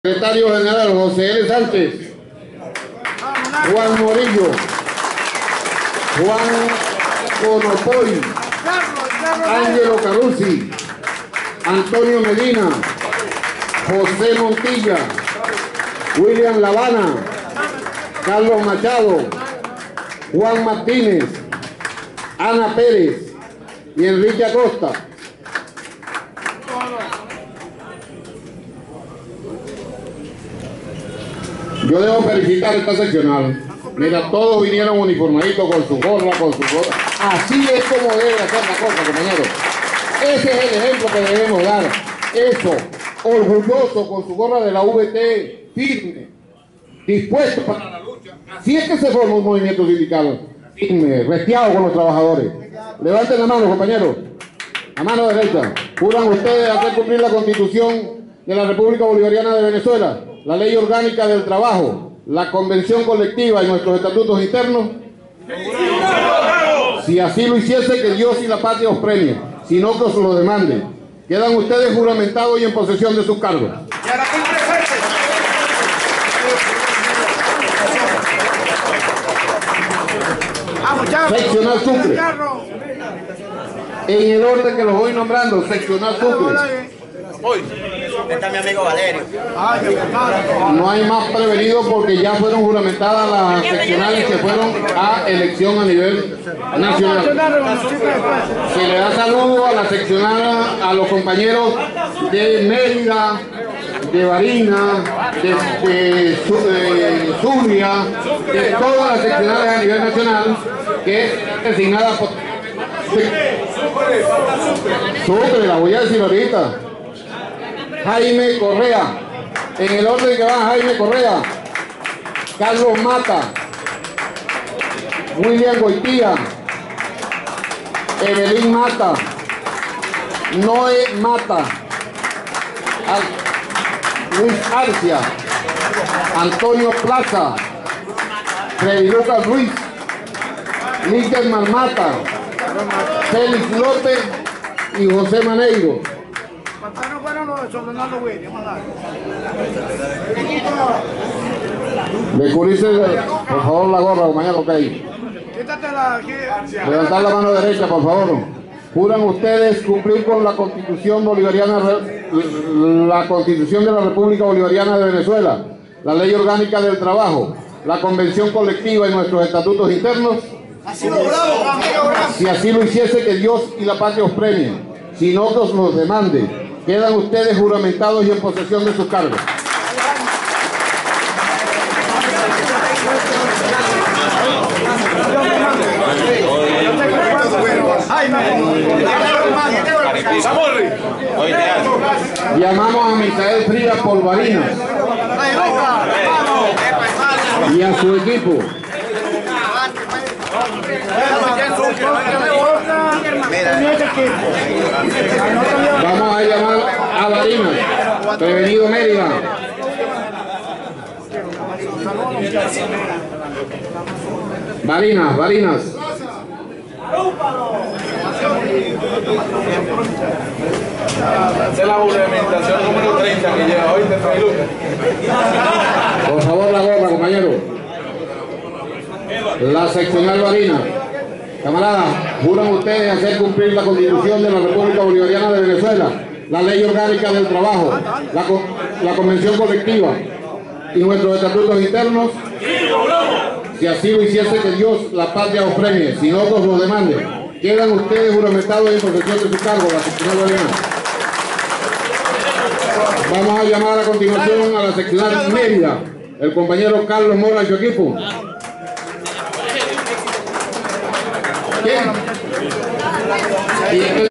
Secretario General José L. Sánchez, Juan Morillo, Juan Conopoy, Ángelo Caruzzi, Antonio Medina, José Montilla, William Lavana, Carlos Machado, Juan Martínez, Ana Pérez y Enrique Acosta. Yo debo felicitar esta seccional. Mira, todos vinieron uniformaditos con su gorra, Así es como debe hacer la cosa, compañeros. Ese es el ejemplo que debemos dar. Eso, orgulloso con su gorra de la VT, firme, dispuesto para la lucha. Así es que se forma un movimiento sindical, firme, restiado con los trabajadores. Levanten la mano, compañeros. La mano derecha. ¿Juran ustedes hacer cumplir la Constitución de la República Bolivariana de Venezuela, la Ley Orgánica del Trabajo, la Convención Colectiva y nuestros estatutos internos? Si así lo hiciese, que Dios y la patria os premie, si no que os lo demande. Quedan ustedes juramentados y en posesión de sus cargos. Seccional Sucre. En el orden que los voy nombrando, seccional Sucre. Está mi amigo Valerio. No hay más prevenidos porque ya fueron juramentadas las seccionales que fueron a elección a nivel nacional. Se le da saludo a la seccional, a los compañeros de Mérida, de Barinas, de Zulia, de todas las seccionales a nivel nacional, que es designada por Sucre, la voy a decir ahorita. Jaime Correa, en el orden que va Jaime Correa, Carlos Mata, William Goitía, Evelyn Mata, Noé Mata, Luis Arcia, Antonio Plaza, Freddy Lucas Ruiz, Níger Mata, Félix López y José Maneiro. Descubrirse, por favor, la gorra, compañero, que hay. Levantar la mano derecha, por favor. ¿Juran ustedes cumplir con la Constitución bolivariana, la Constitución de la República Bolivariana de Venezuela, la Ley Orgánica del Trabajo, la Convención Colectiva y nuestros estatutos internos? Si así lo hiciese, que Dios y la patria os premien, si no que os los demande. Quedan ustedes juramentados y en posesión de sus cargos. Llamamos a Misael Frías por Barinas y a su equipo. Vamos a llamar a Barinas, prevenido Mérida. Barinas. Esa es la juramentación número 30 que lleva hoy de Lucas. Por favor, la gorra, compañero. La seccional Barinas. Camaradas, ¿juran ustedes hacer cumplir la Constitución de la República Bolivariana de Venezuela, la Ley Orgánica del Trabajo, la Convención Colectiva y nuestros estatutos internos? Si así lo hiciese, que Dios la patria os premie, si no que os lo demande. Quedan ustedes juramentados y en posesión de su cargo, la seccional Barinas. Vamos a llamar a continuación a la seccional Mérida, el compañero Carlos Mora y su equipo. ¿Quién?